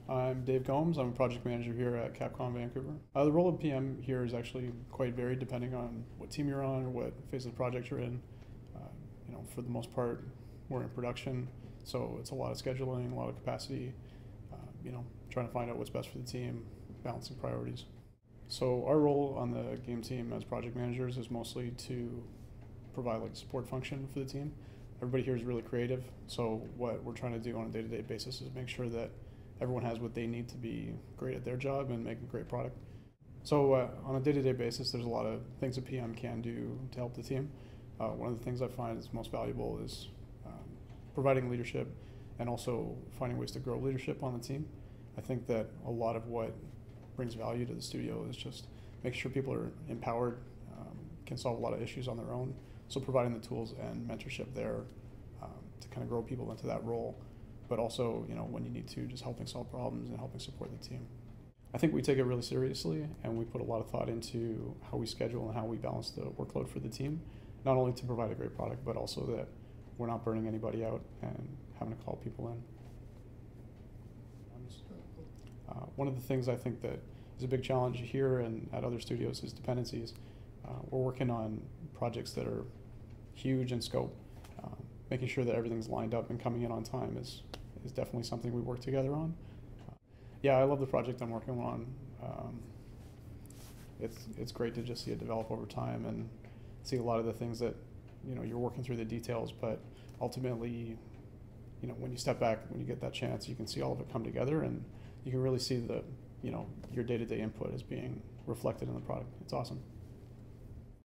I'm Dave Gomes. I'm a project manager here at Capcom Vancouver. The role of PM here is actually quite varied depending on what team you're on or what phase of the project you're in. For the most part, we're in production, so it's a lot of scheduling, a lot of capacity, trying to find out what's best for the team, balancing priorities. So our role on the game team as project managers is mostly to provide like a support function for the team. Everybody here is really creative, so what we're trying to do on a day-to-day basis is make sure that everyone has what they need to be great at their job and make a great product. So on a day-to-day basis, there's a lot of things a PM can do to help the team. One of the things I find is most valuable is providing leadership and also finding ways to grow leadership on the team. I think that a lot of what brings value to the studio is just make sure people are empowered, can solve a lot of issues on their own. So providing the tools and mentorship there to kind of grow people into that role, but also, when you need to, just helping solve problems and helping support the team. I think we take it really seriously, and we put a lot of thought into how we schedule and how we balance the workload for the team, not only to provide a great product, but also that we're not burning anybody out and having to call people in. One of the things I think that is a big challenge here and at other studios is dependencies. We're working on projects that are huge in scope. Making sure that everything's lined up and coming in on time is definitely something we work together on. Yeah, I love the project I'm working on. It's great to just see it develop over time and see a lot of the things that you're working through the details, but ultimately, when you step back, when you get that chance, you can see all of it come together, and you can really see the your day-to-day input as being reflected in the product. It's awesome.